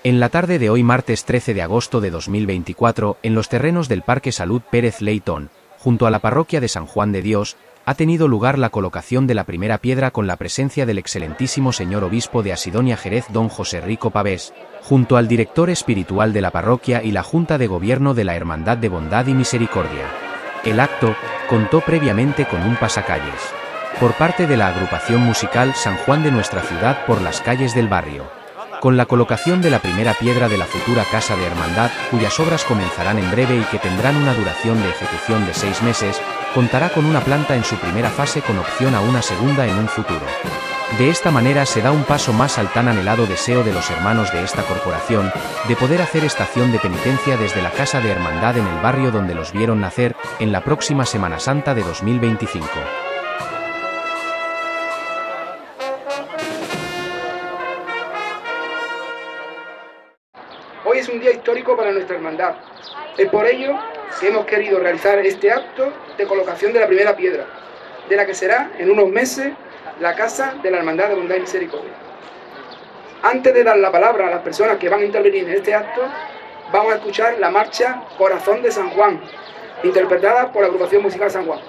En la tarde de hoy martes 13 de agosto de 2024, en los terrenos del Parque Salud Pérez Leitón, junto a la parroquia de San Juan de Dios, ha tenido lugar la colocación de la primera piedra con la presencia del excelentísimo señor obispo de Asidonia Jerez don José Rico Pavés, junto al director espiritual de la parroquia y la Junta de Gobierno de la Hermandad de Bondad y Misericordia. El acto contó previamente con un pasacalles por parte de la agrupación musical San Juan de Nuestra Ciudad por las calles del barrio, con la colocación de la primera piedra de la futura Casa de Hermandad, cuyas obras comenzarán en breve y que tendrán una duración de ejecución de 6 meses, contará con una planta en su primera fase con opción a una segunda en un futuro. De esta manera se da un paso más al tan anhelado deseo de los hermanos de esta corporación, de poder hacer estación de penitencia desde la Casa de Hermandad en el barrio donde los vieron nacer, en la próxima Semana Santa de 2025. Hoy es un día histórico para nuestra hermandad. Es por ello que hemos querido realizar este acto de colocación de la primera piedra, de la que será en unos meses la Casa de la Hermandad de Bondad y Misericordia. Antes de dar la palabra a las personas que van a intervenir en este acto, vamos a escuchar la marcha Corazón de San Juan, interpretada por la agrupación musical San Juan.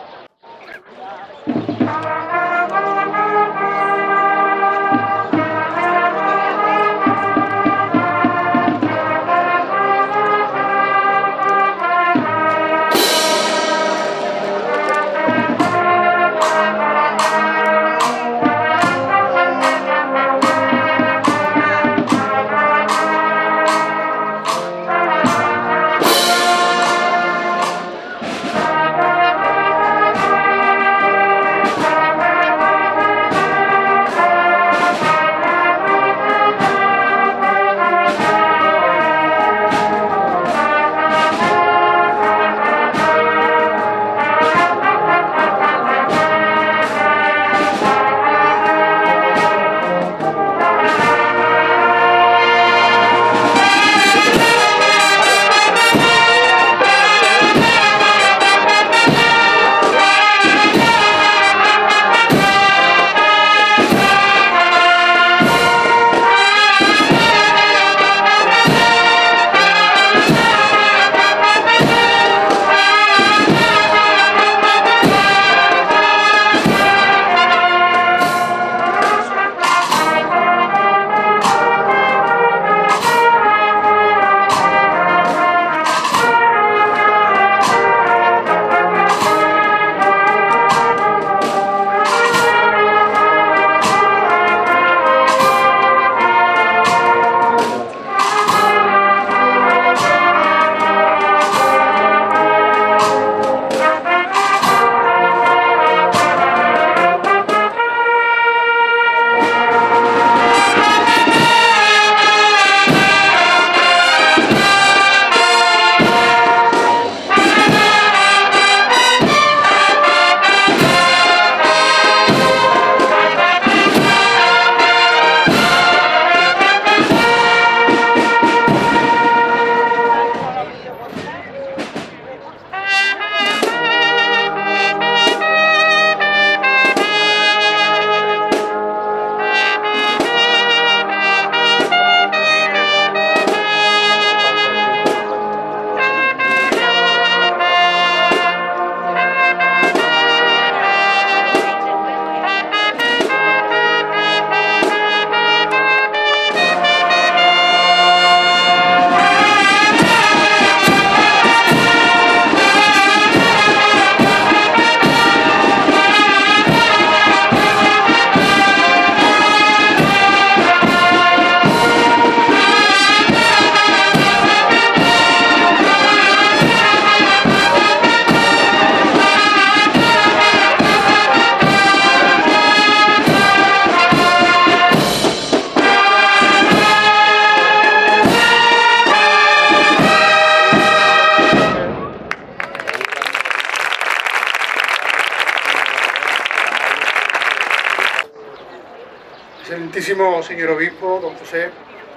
Excelentísimo señor obispo, don José,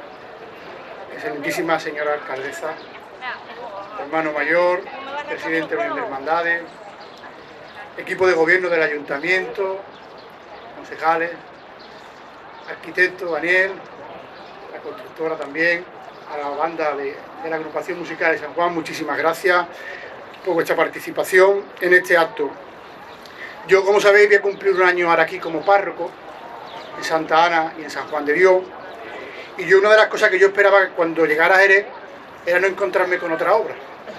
excelentísima señora alcaldesa, hermano mayor, presidente de la Unión de Hermandades, equipo de gobierno del ayuntamiento, concejales, arquitecto Daniel, la constructora también, a la banda de la agrupación musical de San Juan, muchísimas gracias por vuestra participación en este acto. Yo, como sabéis, voy a cumplir un año ahora aquí como párroco en Santa Ana y en San Juan de Dios, y yo una de las cosas que yo esperaba cuando llegara a Jerez era no encontrarme con otra obra.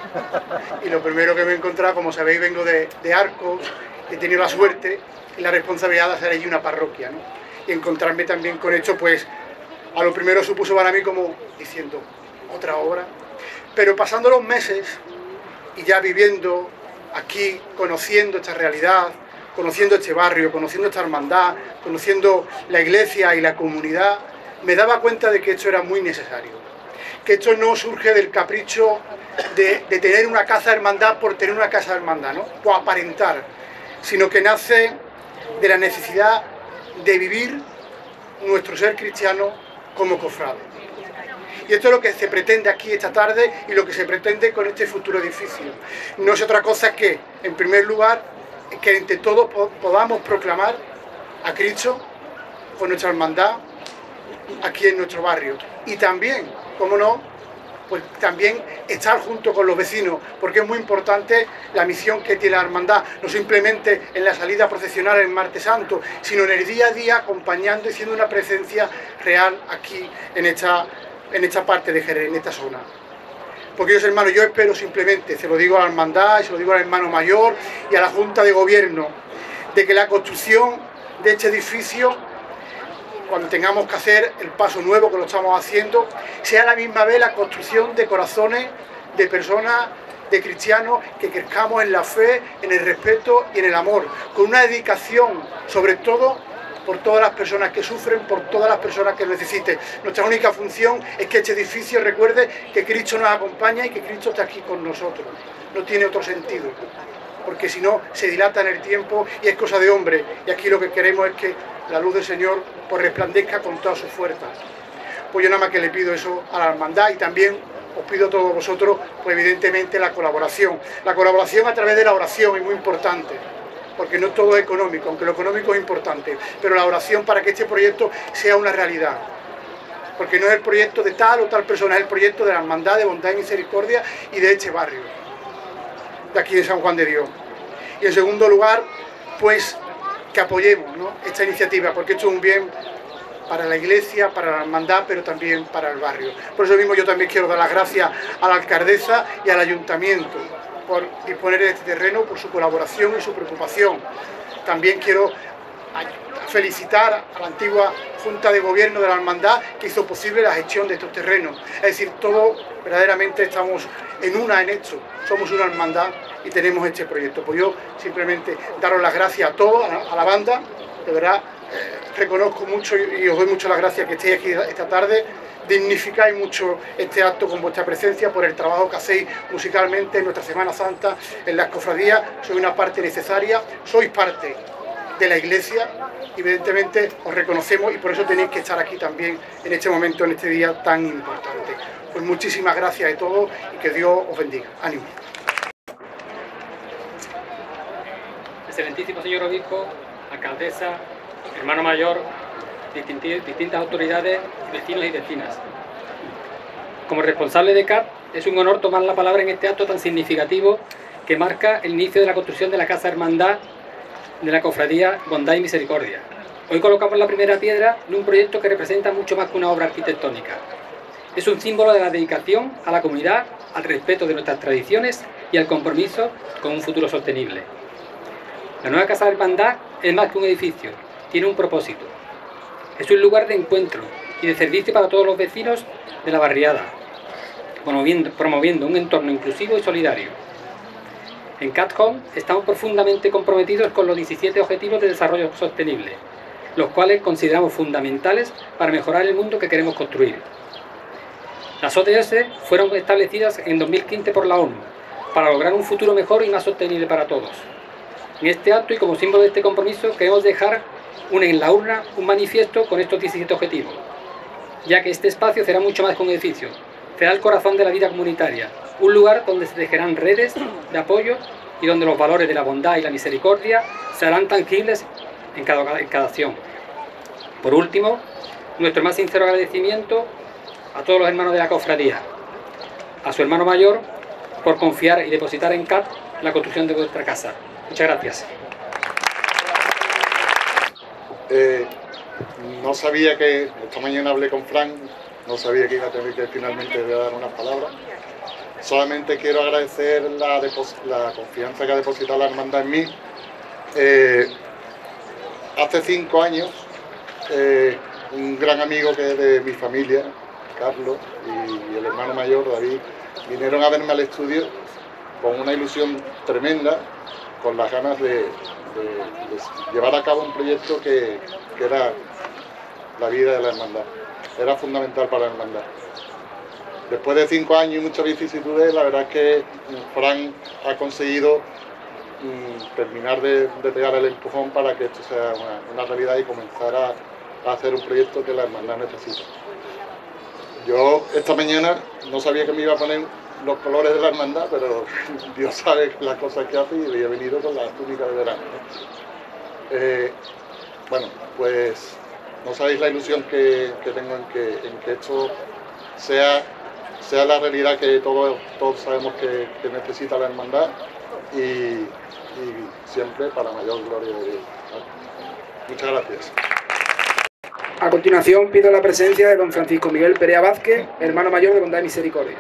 Y lo primero que me he encontrado, como sabéis, vengo de Arcos, he tenido la suerte y la responsabilidad de hacer allí una parroquia, ¿no? Y encontrarme también con esto, pues a lo primero supuso para mí como diciendo, otra obra. Pero pasando los meses y ya viviendo aquí, conociendo esta realidad, conociendo este barrio, conociendo esta hermandad, conociendo la iglesia y la comunidad, me daba cuenta de que esto era muy necesario. Que esto no surge del capricho de tener una casa de hermandad por tener una casa de hermandad, ¿no? O aparentar, sino que nace de la necesidad de vivir nuestro ser cristiano como cofrades. Y esto es lo que se pretende aquí esta tarde y lo que se pretende con este futuro edificio. No es otra cosa que, en primer lugar, que entre todos podamos proclamar a Cristo con nuestra hermandad aquí en nuestro barrio. Y también, cómo no, pues también estar junto con los vecinos, porque es muy importante la misión que tiene la hermandad, no simplemente en la salida procesional en Martes Santo, sino en el día a día acompañando y siendo una presencia real aquí en esta parte de Jerez, en esta zona. Porque hermanos, yo espero simplemente, se lo digo a la hermandad, se lo digo al hermano mayor y a la Junta de Gobierno, de que la construcción de este edificio, cuando tengamos que hacer el paso nuevo que lo estamos haciendo, sea a la misma vez la construcción de corazones de personas, de cristianos, que crezcamos en la fe, en el respeto y en el amor, con una dedicación, sobre todo, por todas las personas que sufren, por todas las personas que necesiten. Nuestra única función es que este edificio recuerde que Cristo nos acompaña y que Cristo está aquí con nosotros. No tiene otro sentido, porque si no se dilata en el tiempo y es cosa de hombre. Y aquí lo que queremos es que la luz del Señor pues resplandezca con todas sus fuerzas. Pues yo nada más que le pido eso a la hermandad y también os pido a todos vosotros, pues evidentemente la colaboración. La colaboración a través de la oración es muy importante, porque no todo es económico, aunque lo económico es importante, pero la oración para que este proyecto sea una realidad. Porque no es el proyecto de tal o tal persona, es el proyecto de la hermandad de bondad y misericordia y de este barrio, de aquí de San Juan de Dios. Y en segundo lugar, pues que apoyemos, ¿no?, esta iniciativa, porque esto es un bien para la iglesia, para la hermandad, pero también para el barrio. Por eso mismo yo también quiero dar las gracias a la alcaldesa y al ayuntamiento por disponer de este terreno, por su colaboración y su preocupación. También quiero felicitar a la antigua Junta de Gobierno de la Hermandad que hizo posible la gestión de estos terrenos. Es decir, todos verdaderamente estamos en esto, somos una hermandad y tenemos este proyecto. Pues yo simplemente daros las gracias a todos, a la banda, de verdad, reconozco mucho y os doy muchas las gracias que estéis aquí esta tarde. Dignificáis mucho este acto con vuestra presencia por el trabajo que hacéis musicalmente en nuestra Semana Santa, en las cofradías. Sois una parte necesaria, sois parte de la iglesia, evidentemente os reconocemos y por eso tenéis que estar aquí también en este momento, en este día tan importante. Pues muchísimas gracias a todos y que Dios os bendiga. Ánimo. Excelentísimo señor obispo, alcaldesa, hermano mayor, distintas autoridades, vecinos y vecinas. Como responsable de CAP, es un honor tomar la palabra en este acto tan significativo que marca el inicio de la construcción de la Casa Hermandad de la Cofradía Bondad y Misericordia. Hoy colocamos la primera piedra de un proyecto que representa mucho más que una obra arquitectónica. Es un símbolo de la dedicación a la comunidad, al respeto de nuestras tradiciones y al compromiso con un futuro sostenible. La nueva Casa Hermandad es más que un edificio, tiene un propósito. Es un lugar de encuentro y de servicio para todos los vecinos de la barriada, promoviendo un entorno inclusivo y solidario. En Cat Home estamos profundamente comprometidos con los 17 Objetivos de Desarrollo Sostenible, los cuales consideramos fundamentales para mejorar el mundo que queremos construir. Las ODS fueron establecidas en 2015 por la ONU para lograr un futuro mejor y más sostenible para todos. En este acto y como símbolo de este compromiso queremos dejar en la urna un manifiesto con estos 17 objetivos, ya que este espacio será mucho más que un edificio, será el corazón de la vida comunitaria, un lugar donde se tejerán redes de apoyo y donde los valores de la bondad y la misericordia serán tangibles en cada acción. Por último, nuestro más sincero agradecimiento a todos los hermanos de la cofradía, a su hermano mayor, por confiar y depositar en CAP la construcción de vuestra casa. Muchas gracias. No sabía que, esta mañana hablé con Fran, no sabía que iba a tener que finalmente dar unas palabras. Solamente quiero agradecer la confianza que ha depositado la hermandad en mí. Hace 5 años, un gran amigo que es de mi familia, Carlos, y el hermano mayor, David, vinieron a verme al estudio con una ilusión tremenda, con las ganas de llevar a cabo un proyecto que era la vida de la hermandad. Era fundamental para la hermandad. Después de 5 años y muchas vicisitudes, la verdad es que Fran ha conseguido terminar de pegar el empujón para que esto sea una realidad y comenzar a hacer un proyecto que la hermandad necesita. Yo esta mañana no sabía que me iba a poner los colores de la hermandad, pero Dios sabe las cosas que hace y he venido con la túnica de verano, ¿no? Bueno, pues no sabéis la ilusión que tengo en que esto sea la realidad que todos sabemos que necesita la hermandad y siempre para mayor gloria de Dios. Muchas gracias. A continuación pido la presencia de don Francisco Miguel Perea Vázquez, hermano mayor de Bondad y Misericordia.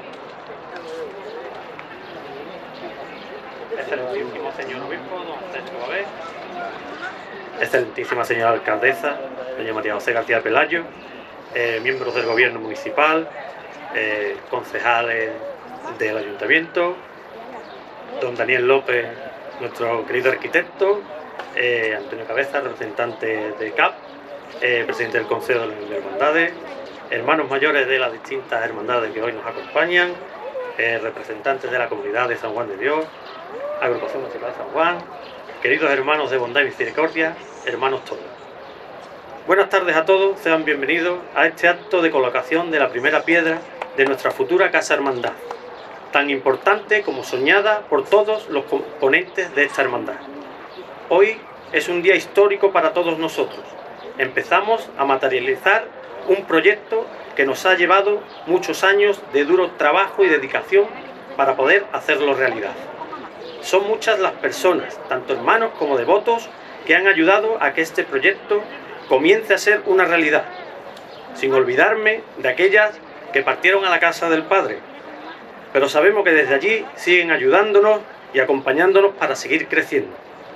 Excelentísimo señor obispo, don José Escobar, excelentísima señora alcaldesa, doña María José García Pelayo, miembros del gobierno municipal, concejales del ayuntamiento, don Daniel López, nuestro querido arquitecto, Antonio Cabeza, representante de CAP, presidente del Consejo de Hermandades, hermanos mayores de las distintas hermandades que hoy nos acompañan, representantes de la comunidad de San Juan de Dios, agrupación municipal de San Juan, queridos hermanos de Bondad y Misericordia, hermanos todos. Buenas tardes a todos, sean bienvenidos a este acto de colocación de la primera piedra de nuestra futura Casa Hermandad, tan importante como soñada por todos los componentes de esta hermandad. Hoy es un día histórico para todos nosotros. Empezamos a materializar un proyecto que nos ha llevado muchos años de duro trabajo y dedicación para poder hacerlo realidad. Son muchas las personas, tanto hermanos como devotos, que han ayudado a que este proyecto comience a ser una realidad, sin olvidarme de aquellas que partieron a la casa del Padre, pero sabemos que desde allí siguen ayudándonos y acompañándonos para seguir creciendo.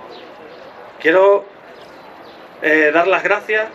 Quiero dar las gracias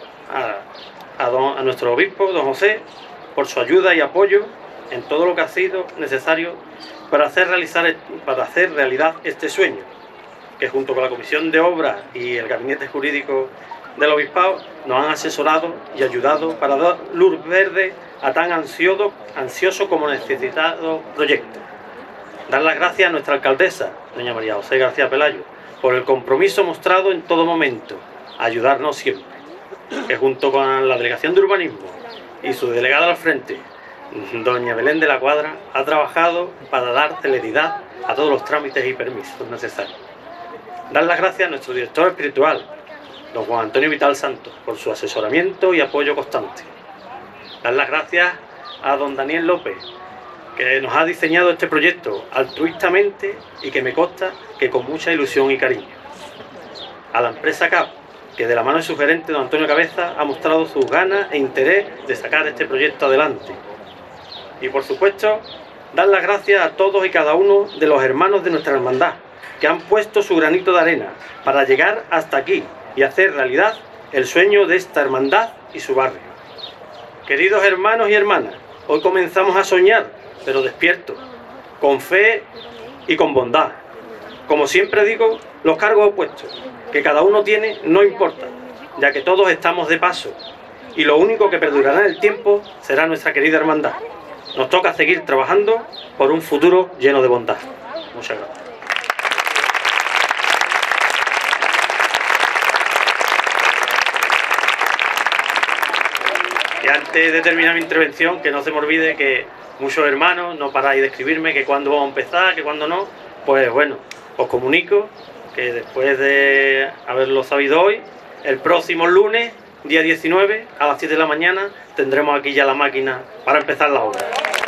a nuestro obispo, don José, por su ayuda y apoyo en todo lo que ha sido necesario para hacer realidad este sueño, que junto con la Comisión de Obras y el Gabinete Jurídico del Obispado nos han asesorado y ayudado para dar luz verde a tan ansioso como necesitado proyecto. Dar las gracias a nuestra alcaldesa, doña María José García Pelayo, por el compromiso mostrado en todo momento, a ayudarnos siempre, que junto con la Delegación de Urbanismo y su delegada al frente, doña Belén de la Cuadra, ha trabajado para dar celeridad a todos los trámites y permisos necesarios. Dar las gracias a nuestro director espiritual, don Juan Antonio Vital Santos, por su asesoramiento y apoyo constante. Dar las gracias a don Daniel López, que nos ha diseñado este proyecto altruistamente y que me consta que con mucha ilusión y cariño. A la empresa CAP, que de la mano de su gerente, don Antonio Cabeza, ha mostrado sus ganas e interés de sacar este proyecto adelante. Y por supuesto, dar las gracias a todos y cada uno de los hermanos de nuestra hermandad, que han puesto su granito de arena para llegar hasta aquí y hacer realidad el sueño de esta hermandad y su barrio. Queridos hermanos y hermanas, hoy comenzamos a soñar, pero despiertos, con fe y con bondad. Como siempre digo, los cargos opuestos que cada uno tiene no importa, ya que todos estamos de paso, y lo único que perdurará en el tiempo será nuestra querida hermandad. Nos toca seguir trabajando por un futuro lleno de bondad. Muchas gracias. Y antes de terminar mi intervención, que no se me olvide que muchos hermanos no paráis de escribirme que cuándo vamos a empezar, que cuándo no. Pues bueno, os comunico que después de haberlo sabido hoy, el próximo lunes día 19, a las 7 de la mañana, tendremos aquí ya la máquina para empezar la obra.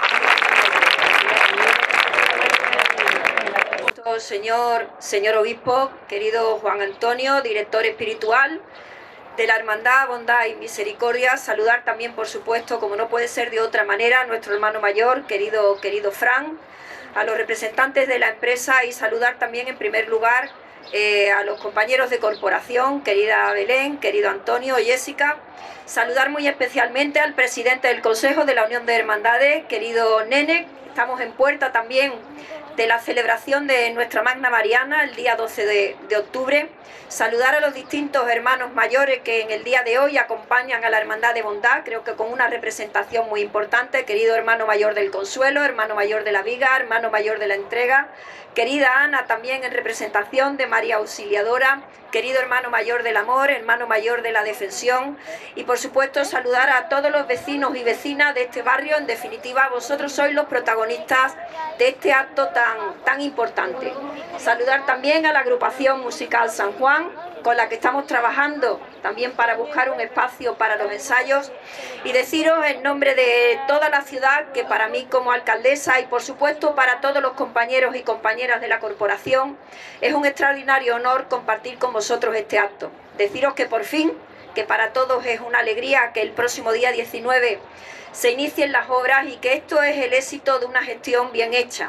Señor obispo, querido Juan Antonio, director espiritual de la Hermandad Bondad y Misericordia, saludar también, por supuesto, como no puede ser de otra manera, a nuestro hermano mayor, querido Fran, a los representantes de la empresa y saludar también en primer lugar a los compañeros de corporación, querida Belén, querido Antonio, Jessica, saludar muy especialmente al presidente del Consejo de la Unión de Hermandades, querido Nene. Estamos en puerta también de la celebración de nuestra Magna Mariana el día 12 de octubre. Saludar a los distintos hermanos mayores que en el día de hoy acompañan a la Hermandad de Bondad, creo que con una representación muy importante, querido hermano mayor del Consuelo, hermano mayor de la Viga, hermano mayor de la Entrega, querida Ana también en representación de María Auxiliadora, querido hermano mayor del Amor, hermano mayor de la Defensión y por supuesto saludar a todos los vecinos y vecinas de este barrio. En definitiva, vosotros sois los protagonistas de este acto tan importante. Saludar también a la agrupación musical San Juan, con la que estamos trabajando también para buscar un espacio para los ensayos y deciros en nombre de toda la ciudad que para mí como alcaldesa y por supuesto para todos los compañeros y compañeras de la corporación es un extraordinario honor compartir con vosotros este acto. Deciros que por fin, que para todos es una alegría que el próximo día 19 se inicien las obras y que esto es el éxito de una gestión bien hecha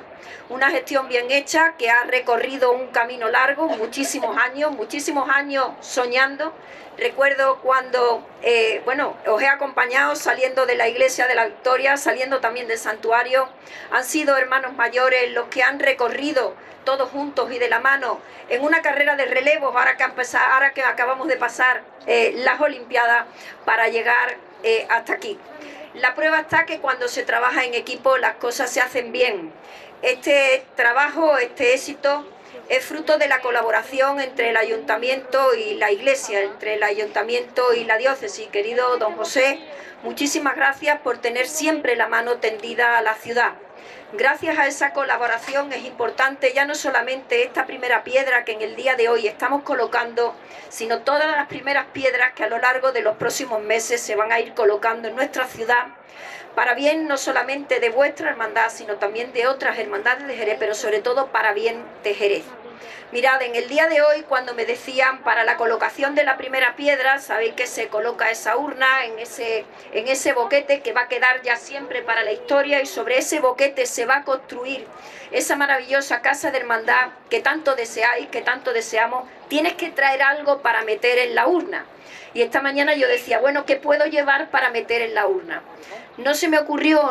que ha recorrido un camino largo, muchísimos años soñando. Recuerdo cuando, os he acompañado saliendo de la iglesia de la Victoria, saliendo también del santuario, han sido hermanos mayores los que han recorrido todos juntos y de la mano en una carrera de relevos, ahora que acabamos de pasar las Olimpiadas, para llegar hasta aquí. La prueba está que cuando se trabaja en equipo las cosas se hacen bien. Este trabajo, este éxito, es fruto de la colaboración entre el ayuntamiento y la iglesia, entre el ayuntamiento y la diócesis. Querido don José, muchísimas gracias por tener siempre la mano tendida a la ciudad. Gracias a esa colaboración es importante ya no solamente esta primera piedra que en el día de hoy estamos colocando, sino todas las primeras piedras que a lo largo de los próximos meses se van a ir colocando en nuestra ciudad, para bien no solamente de vuestra hermandad, sino también de otras hermandades de Jerez, pero sobre todo para bien de Jerez. Mirad, en el día de hoy, cuando me decían para la colocación de la primera piedra, sabéis que se coloca esa urna en ese boquete que va a quedar ya siempre para la historia, y sobre ese boquete se va a construir esa maravillosa casa de hermandad que tanto deseáis, que tanto deseamos. Tienes que traer algo para meter en la urna. Y esta mañana yo decía, bueno, ¿qué puedo llevar para meter en la urna? No se nos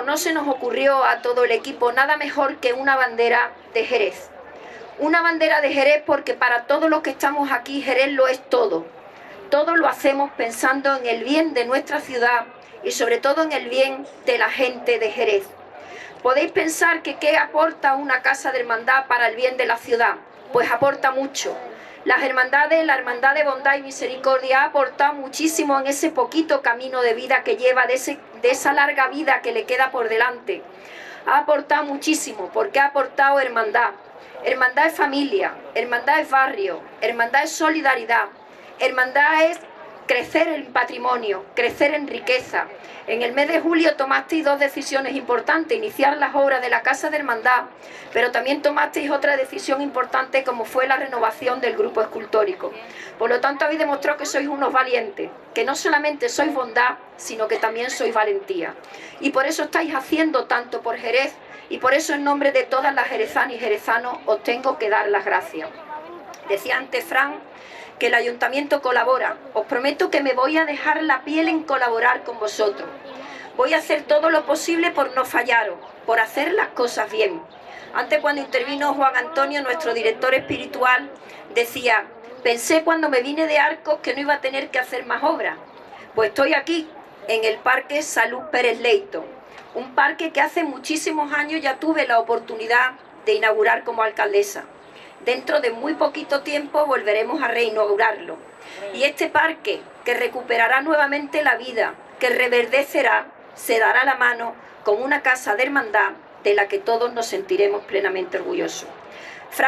ocurrió a todo el equipo nada mejor que una bandera de Jerez. Una bandera de Jerez porque para todos los que estamos aquí, Jerez lo es todo. Todo lo hacemos pensando en el bien de nuestra ciudad y sobre todo en el bien de la gente de Jerez. Podéis pensar que ¿qué aporta una casa de hermandad para el bien de la ciudad? Pues aporta mucho. Las hermandades, la Hermandad de Bondad y Misericordia ha aportado muchísimo en ese poquito camino de vida que lleva, de esa larga vida que le queda por delante. Ha aportado muchísimo porque ha aportado hermandad. Hermandad es familia, hermandad es barrio, hermandad es solidaridad, hermandad es crecer en patrimonio, crecer en riqueza. En el mes de julio tomasteis dos decisiones importantes: iniciar las obras de la Casa de Hermandad, pero también tomasteis otra decisión importante como fue la renovación del grupo escultórico. Por lo tanto, habéis demostrado que sois unos valientes, que no solamente sois bondad, sino que también sois valentía. Y por eso estáis haciendo tanto por Jerez, y por eso en nombre de todas las jerezanas y jerezanos os tengo que dar las gracias. Decía antes Fran que el ayuntamiento colabora. Os prometo que me voy a dejar la piel en colaborar con vosotros. Voy a hacer todo lo posible por no fallaros, por hacer las cosas bien. Antes, cuando intervino Juan Antonio, nuestro director espiritual, decía: pensé cuando me vine de Arcos que no iba a tener que hacer más obras. Pues estoy aquí, en el Parque Salud Pérez Leito, un parque que hace muchísimos años ya tuve la oportunidad de inaugurar como alcaldesa. Dentro de muy poquito tiempo volveremos a reinaugurarlo. Y este parque, que recuperará nuevamente la vida, que reverdecerá, se dará la mano con una casa de hermandad de la que todos nos sentiremos plenamente orgullosos. Fran,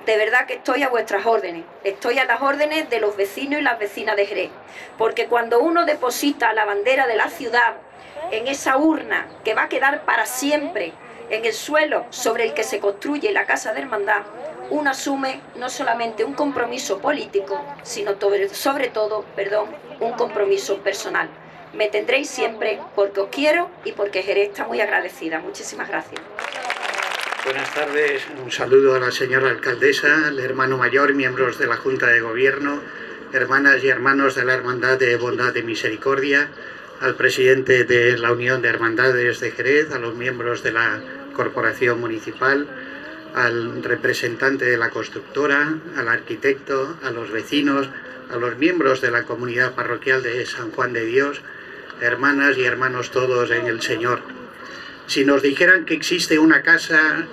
de verdad que estoy a vuestras órdenes, estoy a las órdenes de los vecinos y las vecinas de Jerez, porque cuando uno deposita la bandera de la ciudad en esa urna que va a quedar para siempre en el suelo sobre el que se construye la Casa de Hermandad, uno asume no solamente un compromiso político, sino sobre todo, un compromiso personal. Me tendréis siempre porque os quiero y porque Jerez está muy agradecida. Muchísimas gracias. Buenas tardes, un saludo a la señora alcaldesa, al hermano mayor, miembros de la Junta de Gobierno, hermanas y hermanos de la Hermandad de Bondad y Misericordia, al presidente de la Unión de Hermandades de Jerez, a los miembros de la Corporación Municipal, al representante de la constructora, al arquitecto, a los vecinos, a los miembros de la comunidad parroquial de San Juan de Dios, hermanas y hermanos todos en el Señor. Si nos dijeran que existe una casa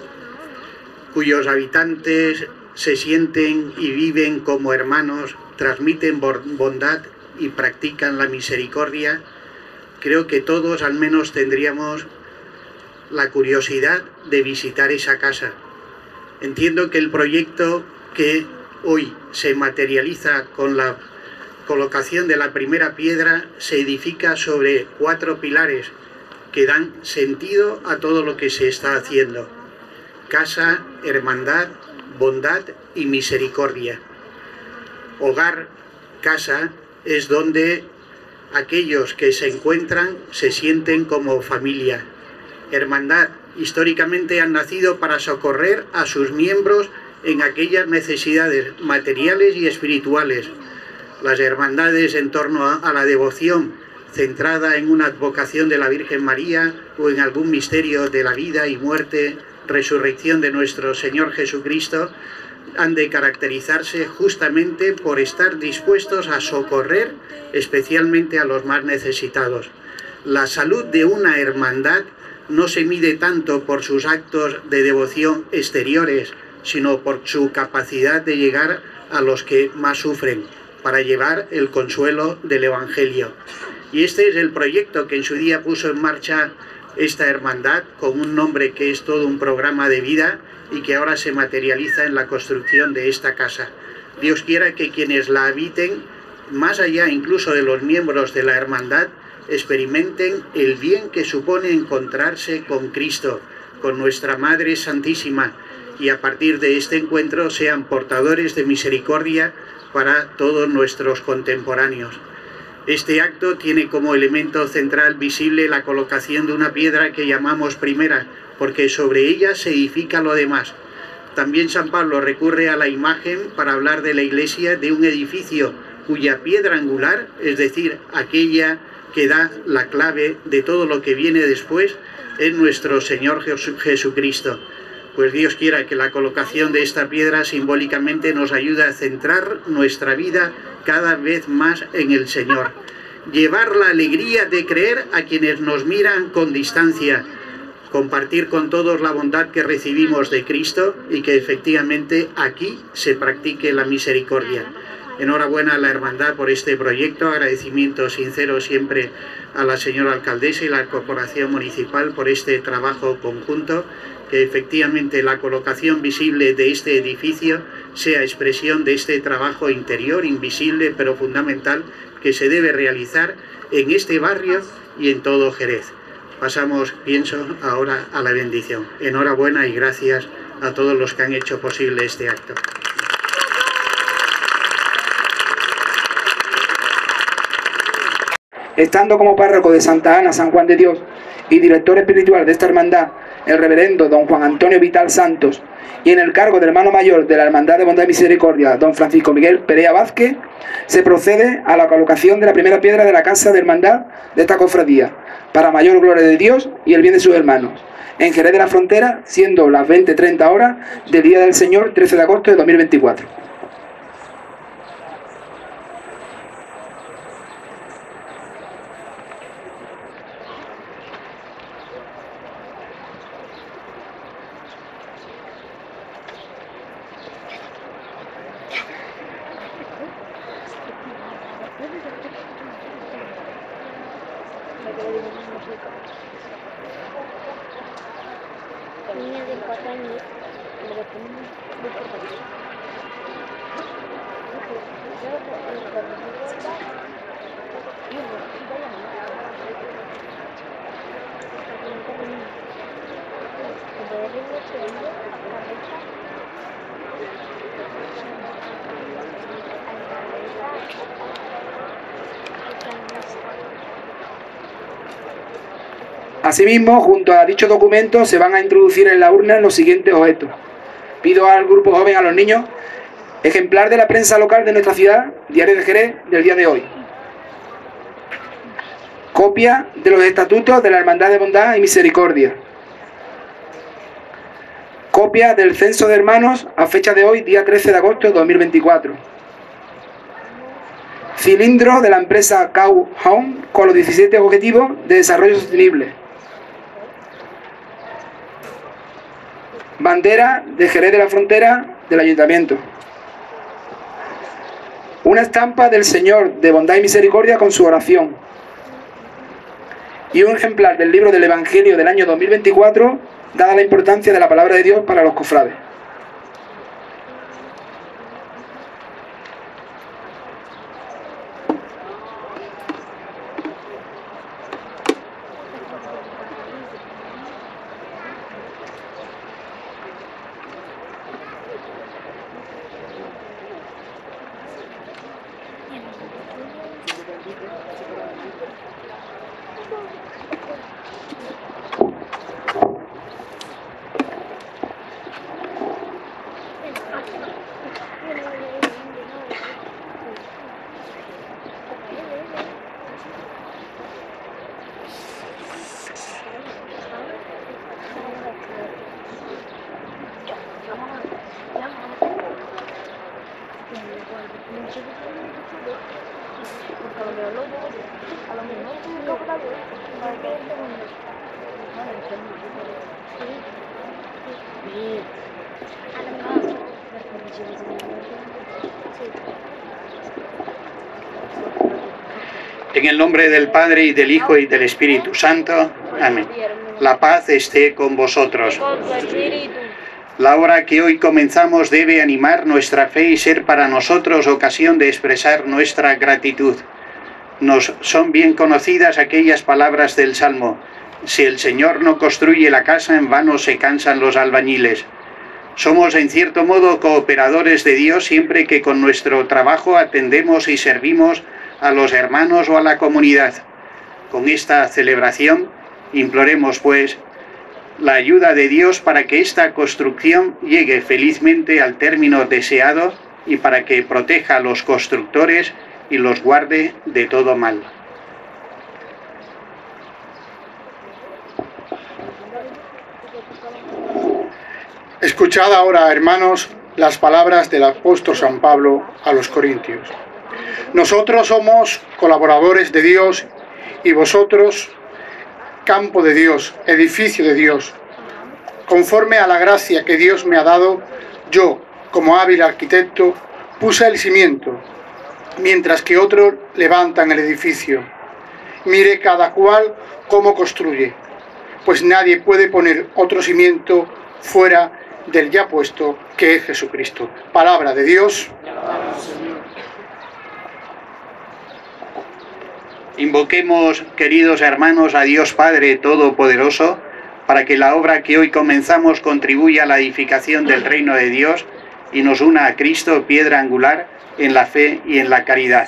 cuyos habitantes se sienten y viven como hermanos, transmiten bondad y practican la misericordia, creo que todos al menos tendríamos la curiosidad de visitar esa casa. Entiendo que el proyecto que hoy se materializa con la colocación de la primera piedra se edifica sobre 4 pilares que dan sentido a todo lo que se está haciendo: casa, hermandad, bondad y misericordia. Hogar, casa, es donde aquellos que se encuentran se sienten como familia. Hermandad, históricamente han nacido para socorrer a sus miembros en aquellas necesidades materiales y espirituales. Las hermandades en torno a la devoción, centrada en una advocación de la Virgen María o en algún misterio de la vida y muerte, resurrección de nuestro Señor Jesucristo, han de caracterizarse justamente por estar dispuestos a socorrer especialmente a los más necesitados. La salud de una hermandad no se mide tanto por sus actos de devoción exteriores, sino por su capacidad de llegar a los que más sufren, para llevar el consuelo del Evangelio. Y este es el proyecto que en su día puso en marcha esta hermandad, con un nombre que es todo un programa de vida y que ahora se materializa en la construcción de esta casa. Dios quiera que quienes la habiten, más allá incluso de los miembros de la hermandad, experimenten el bien que supone encontrarse con Cristo, con nuestra Madre Santísima, y a partir de este encuentro sean portadores de misericordia para todos nuestros contemporáneos. Este acto tiene como elemento central visible la colocación de una piedra que llamamos primera, porque sobre ella se edifica lo demás. También San Pablo recurre a la imagen para hablar de la Iglesia, de un edificio cuya piedra angular, es decir, aquella que da la clave de todo lo que viene después, es nuestro Señor Jesucristo. Pues Dios quiera que la colocación de esta piedra simbólicamente nos ayude a centrar nuestra vida cada vez más en el Señor. Llevar la alegría de creer a quienes nos miran con distancia. Compartir con todos la bondad que recibimos de Cristo y que efectivamente aquí se practique la misericordia. Enhorabuena a la Hermandad por este proyecto, agradecimiento sincero siempre a la señora alcaldesa y la Corporación Municipal por este trabajo conjunto, que efectivamente la colocación visible de este edificio sea expresión de este trabajo interior, invisible pero fundamental, que se debe realizar en este barrio y en todo Jerez. Pasamos, pienso, ahora a la bendición. Enhorabuena y gracias a todos los que han hecho posible este acto. Estando como párroco de Santa Ana, San Juan de Dios, y director espiritual de esta hermandad, el reverendo don Juan Antonio Vital Santos, y en el cargo de hermano mayor de la Hermandad de Bondad y Misericordia, don Francisco Miguel Perea Vázquez, se procede a la colocación de la primera piedra de la Casa de Hermandad de esta cofradía, para mayor gloria de Dios y el bien de sus hermanos, en Jerez de la Frontera, siendo las 20:30 horas del Día del Señor, 13 de agosto de 2024. Niña de 4 años, me lo ponemos muy por Asimismo, junto a dicho documento se van a introducir en la urna los siguientes objetos. Pido al grupo joven, a los niños, ejemplar de la prensa local de nuestra ciudad, Diario de Jerez, del día de hoy. Copia de los estatutos de la Hermandad de Bondad y Misericordia. Copia del censo de hermanos a fecha de hoy, día 13 de agosto de 2024. Cilindro de la empresa Cow Home con los 17 objetivos de desarrollo sostenible. Bandera de Jerez de la Frontera del Ayuntamiento. Una estampa del Señor de Bondad y Misericordia con su oración. Y un ejemplar del libro del Evangelio del año 2024, dada la importancia de la palabra de Dios para los cofrades. En el nombre del Padre, y del Hijo, y del Espíritu Santo. Amén. La paz esté con vosotros. La obra que hoy comenzamos debe animar nuestra fe y ser para nosotros ocasión de expresar nuestra gratitud. Nos son bien conocidas aquellas palabras del Salmo: si el Señor no construye la casa, en vano se cansan los albañiles. Somos en cierto modo cooperadores de Dios siempre que con nuestro trabajo atendemos y servimos a los hermanos o a la comunidad. Con esta celebración imploremos pues la ayuda de Dios para que esta construcción llegue felizmente al término deseado y para que proteja a los constructores y los guarde de todo mal. Escuchad ahora, hermanos, las palabras del apóstol San Pablo a los Corintios. Nosotros somos colaboradores de Dios y vosotros campo de Dios, edificio de Dios. Conforme a la gracia que Dios me ha dado, yo, como hábil arquitecto, puse el cimiento, mientras que otros levantan el edificio. Mire cada cual cómo construye, pues nadie puede poner otro cimiento fuera del ya puesto, que es Jesucristo. Palabra de Dios. Invoquemos, queridos hermanos, a Dios Padre Todopoderoso, para que la obra que hoy comenzamos contribuya a la edificación del reino de Dios y nos una a Cristo, piedra angular, en la fe y en la caridad.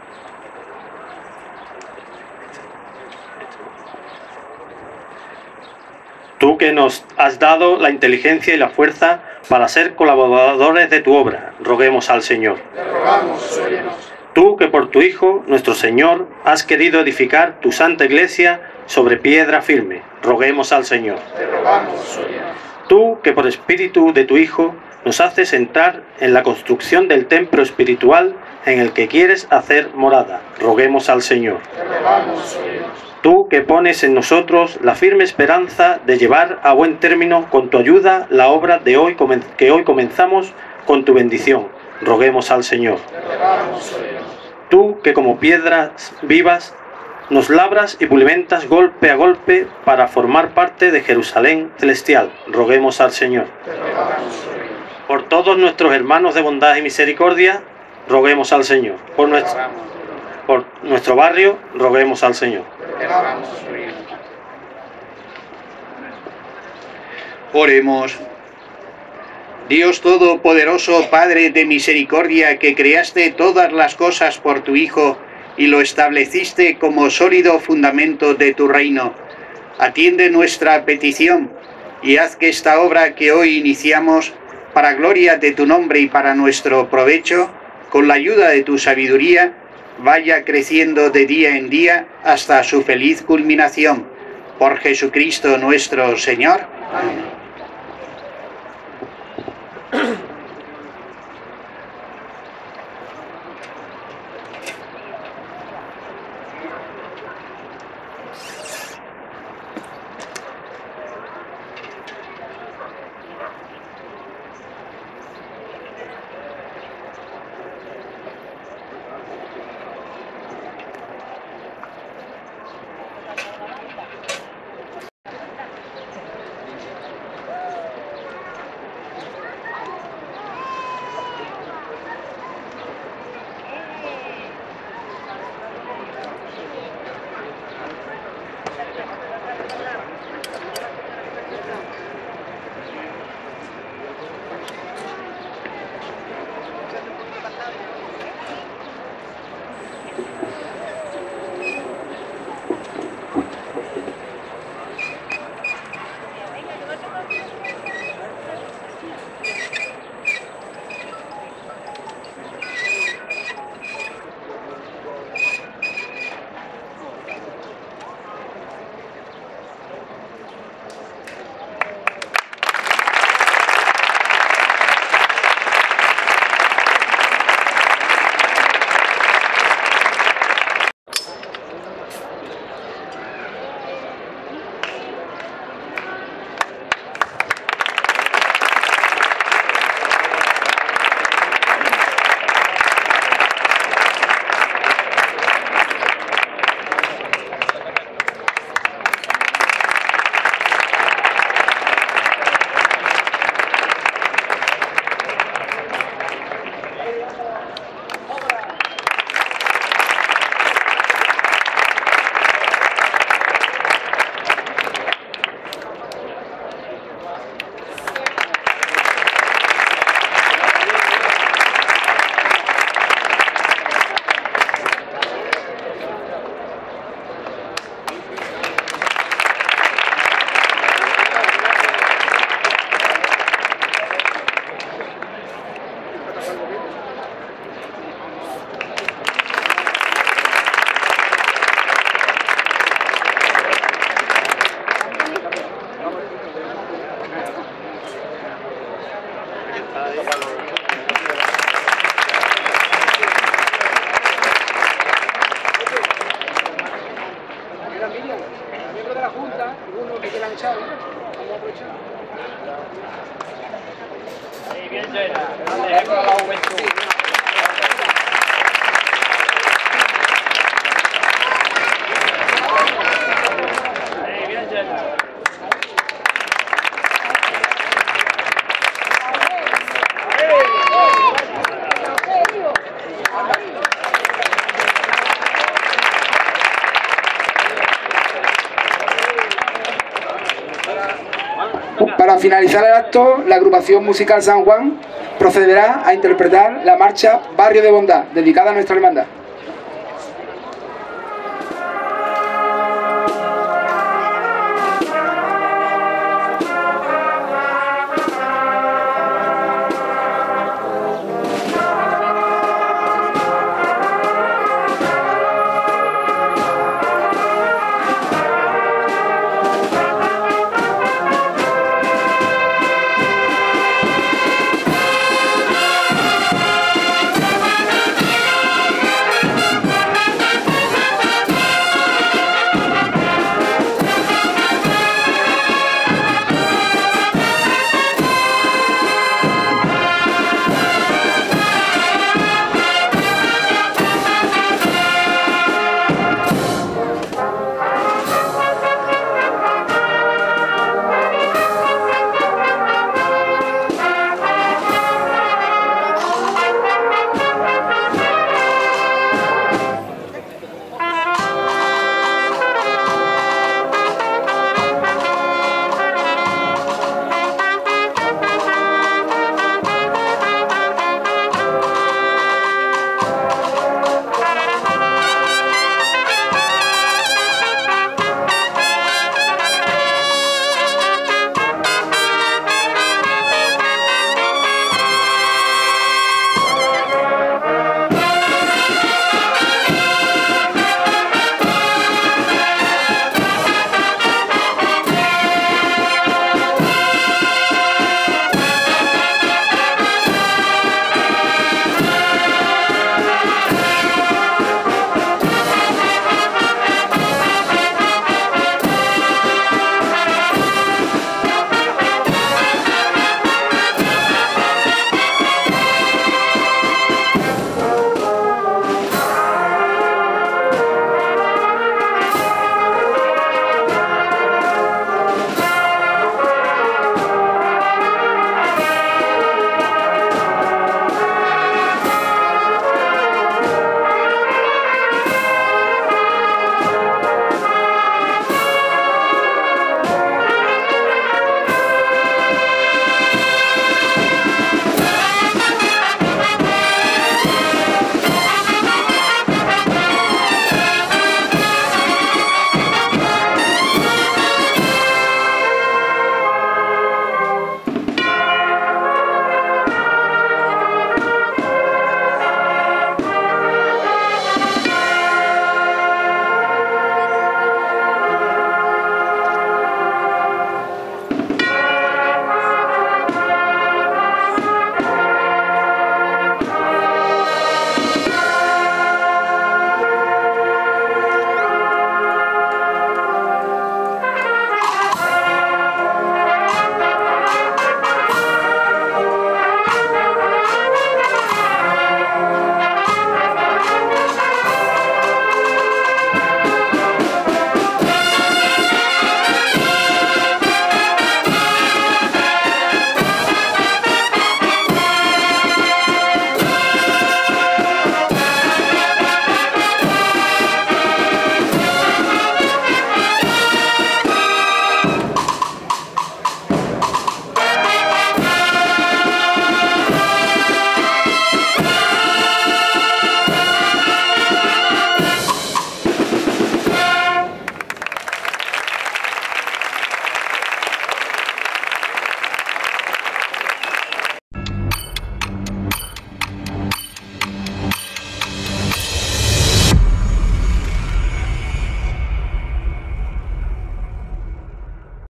Tú que nos has dado la inteligencia y la fuerza para ser colaboradores de tu obra, roguemos al Señor. Te rogamos, óyenos. Tú que por tu Hijo, nuestro Señor, has querido edificar tu santa iglesia sobre piedra firme, roguemos al Señor. Te rogamos, óyenos. Tú que por espíritu de tu Hijo nos haces entrar en la construcción del templo espiritual en el que quieres hacer morada, roguemos al Señor. Te rogamos, óyenos. Tú que pones en nosotros la firme esperanza de llevar a buen término con tu ayuda la obra de hoy que hoy comenzamos con tu bendición, roguemos al Señor. Te rogamos, óyenos. Tú que como piedras vivas nos labras y pulimentas golpe a golpe para formar parte de Jerusalén celestial, roguemos al Señor. Te rogamos, óyenos. Por todos nuestros hermanos de bondad y misericordia, roguemos al Señor. Por nuestro barrio, roguemos al Señor. Oremos. Dios Todopoderoso, Padre de misericordia, que creaste todas las cosas por tu Hijo y lo estableciste como sólido fundamento de tu reino, atiende nuestra petición y haz que esta obra que hoy iniciamos, para gloria de tu nombre y para nuestro provecho, con la ayuda de tu sabiduría, vaya creciendo de día en día hasta su feliz culminación. Por Jesucristo nuestro Señor. Amén. Para finalizar el acto, la agrupación musical San Juan procederá a interpretar la marcha Barrio de Bondad, dedicada a nuestra hermandad.